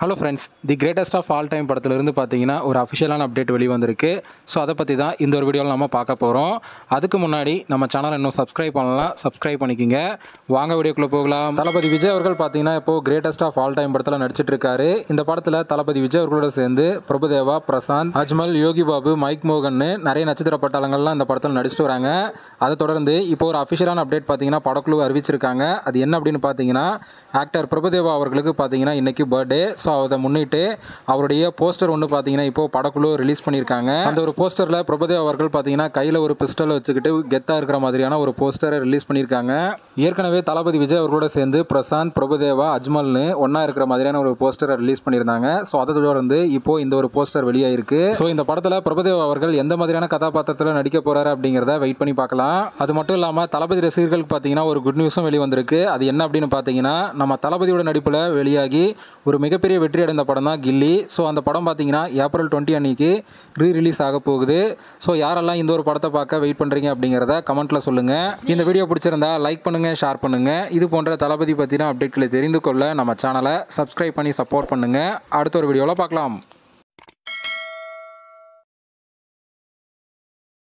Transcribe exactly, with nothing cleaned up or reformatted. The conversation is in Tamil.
Hello friends, the greatest of all time படத்துலேருந்து பார்த்தீங்கன்னா ஒரு அஃபிஷியலான அப்டேட் வெளி வந்திருக்கு. ஸோ அதை பற்றி தான் இந்த ஒரு வீடியோவில் நம்ம பார்க்க போகிறோம். அதுக்கு முன்னாடி நம்ம சேனலை இன்னும் சப்ஸ்கிரைப் பண்ணலாம், சப்ஸ்கிரைப் பண்ணிக்கிங்க. வாங்க வீடியோக்குள்ளே போகலாம். தளபதி விஜய் அவர்கள் பார்த்தீங்கன்னா இப்போது கிரேட்டஸ்ட் ஆஃப் ஆல் டைம் படத்தில் நடிச்சிட்டு இருக்காரு. இந்த படத்தில் தளபதி விஜய் அவர்களோட சேர்ந்து பிரபுதேவா, பிரசாந்த், அஜ்மல், யோகி பாபு, மைக் மோகன் நிறைய நட்சத்திர பட்டாளங்கள்லாம் இந்த படத்தில் நடிச்சிட்டு வராங்க. அதை தொடர்ந்து இப்போ ஒரு அஃபிஷியலான அப்டேட் பார்த்தீங்கன்னா படக்குழு அறிவிச்சிருக்காங்க. அது என்ன அப்படின்னு பார்த்தீங்கன்னா, ஆக்டர் பிரபுதேவா அவர்களுக்கு பார்த்தீங்கன்னா இன்றைக்கி பர்த்டே. ஸோ அதை முன்னிட்டு அவருடைய போஸ்டர் ஒன்று பார்த்தீங்கன்னா இப்போ படக்குழு ரிலீஸ் பண்ணியிருக்காங்க. அந்த ஒரு போஸ்டரில் பிரபுதேவா அவர்கள் பார்த்தீங்கன்னா கையில் ஒரு பிஸ்டலை வச்சுக்கிட்டு கெத்தாக இருக்கிற மாதிரியான ஒரு போஸ்டரை ரிலீஸ் பண்ணியிருக்காங்க. ஏற்கனவே தளபதி விஜய் அவர்களோட சேர்ந்து பிரசாந்த், பிரபுதேவா, அஜ்மல்னு ஒன்றா இருக்கிற மாதிரியான ஒரு போஸ்டரை ரிலீஸ் பண்ணியிருந்தாங்க. ஸோ அதை தொடர்ந்து இப்போ இந்த ஒரு போஸ்டர் வெளியாயிருக்கு. ஸோ இந்த படத்தில் பிரபுதேவா அவர்கள் எந்த மாதிரியான கதாபாத்திரத்தில் நடிக்க போகிறாரு அப்படிங்கிறத வெயிட் பண்ணி பார்க்கலாம். அது மட்டும் இல்லாமல் தளபதி ரசிகர்களுக்கு பார்த்தீங்கன்னா ஒரு குட் நியூஸும் வெளி வந்திருக்கு. அது என்ன அப்படின்னு பார்த்தீங்கன்னா, நம்ம தளபதியோட நடிப்பில் வெளியாகி ஒரு மிகப்பெரிய வெற்றி அடைந்த படம் தான் கில்லி. ஸோ அந்த படம் பார்த்தீங்கன்னா ஏப்ரல் டுவெண்ட்டி அன்னைக்கு ரீ ரிலீஸ் ஆக போகுது. ஸோ யாரெல்லாம் இந்த ஒரு படத்தை பார்க்க வெயிட் பண்ணுறீங்க அப்படிங்கிறத கமெண்ட்டில் சொல்லுங்கள். இந்த வீடியோ பிடிச்சிருந்தா லைக் பண்ணுங்கள், ஷேர் பண்ணுங்கள். இது போன்ற தளபதி பற்றின அப்டேட்களை தெரிந்து கொள்ள நம்ம சேனலை சப்ஸ்கிரைப் பண்ணி சப்போர்ட் பண்ணுங்கள். அடுத்த ஒரு வீடியோவில் பார்க்கலாம்.